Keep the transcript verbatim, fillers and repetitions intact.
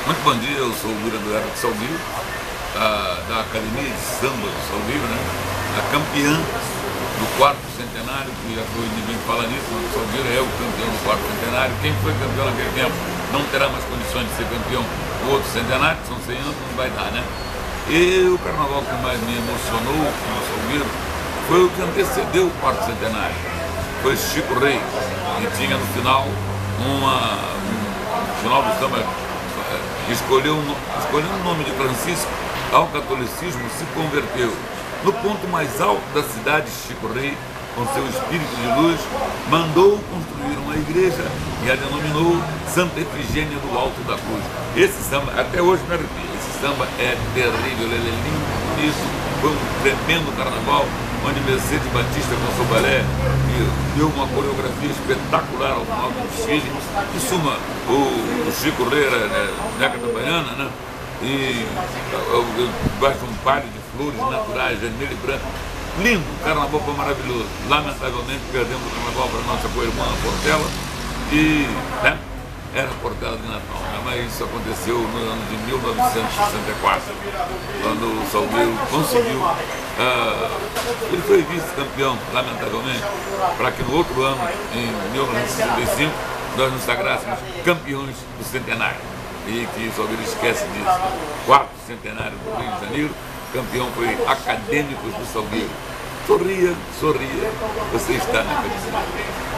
Muito bom dia, eu sou o William do Herba de Salgueiro, da, da Academia de Samba de Salgueiro, né? A campeã do quarto centenário, que já foi ninguém fala nisso, mas o Salgueiro é o campeão do quarto centenário. Quem foi campeão naquele tempo não terá mais condições de ser campeão do outro centenário, que são cem anos, não vai dar, né? E o carnaval que mais me emocionou no Salgueiro foi o que antecedeu o quarto centenário. Foi Chico Rei, que tinha no final uma, um, no final do samba, escolheu, escolheu o nome de Francisco, ao catolicismo, se converteu. No ponto mais alto da cidade, Chico Rei, com seu espírito de luz, mandou construir uma igreja e a denominou Santa Efigênia do Alto da Cruz. Esse samba, até hoje me arrepio, esse samba é terrível, ele é lindo, bonito, foi um tremendo carnaval, onde Mercedes Batista com seu balé deu uma coreografia espetacular ao final do desfile. Em suma, o, o Chico Rei era né, década baiana, né? E basta um palho de flores naturais, vermelho e branco. Lindo, o carnaval foi maravilhoso. Lamentavelmente perdemos o carnaval para a nossa co-irmã Portela, e né, era Portela de Natal, né? Mas isso aconteceu no ano de mil novecentos e sessenta e quatro, quando o Salgueiro conseguiu, uh, ele foi vice-campeão, lamentavelmente, para que no outro ano, em mil novecentos e sessenta e cinco, nós nos sagrássemos campeões do centenário. E que o Salgueiro esquece disso. Quarto centenário do Rio de Janeiro, campeão foi Acadêmicos do Salgueiro. Sorria, sorria, você está na academia.